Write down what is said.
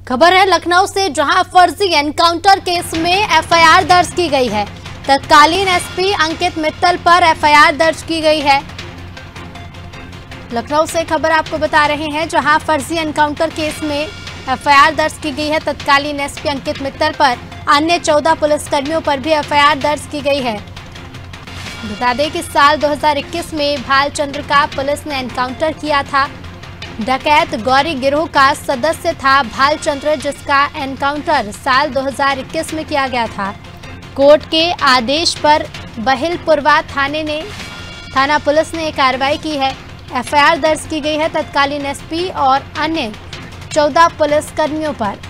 खबर है लखनऊ से, जहां फर्जी एनकाउंटर केस में एफआईआर दर्ज की गई है। तत्कालीन एसपी अंकित मित्तल पर एफआईआर दर्ज की गई है। लखनऊ से खबर आपको बता रहे हैं, जहां फर्जी एनकाउंटर केस में एफआईआर दर्ज की गई है। तत्कालीन एसपी अंकित मित्तल पर अन्य 14 पुलिसकर्मियों पर भी एफआईआर दर्ज की गई है। बता दें कि साल 2021 में भालचंद्र का पुलिस ने एनकाउंटर किया था। डकैत गौरी गिरोह का सदस्य था भालचंद्र, जिसका एनकाउंटर साल 2021 में किया गया था। कोर्ट के आदेश पर बहिलपुरवा थाना पुलिस ने कार्रवाई की है। एफआईआर दर्ज की गई है तत्कालीन एसपी और अन्य 14 पुलिसकर्मियों पर।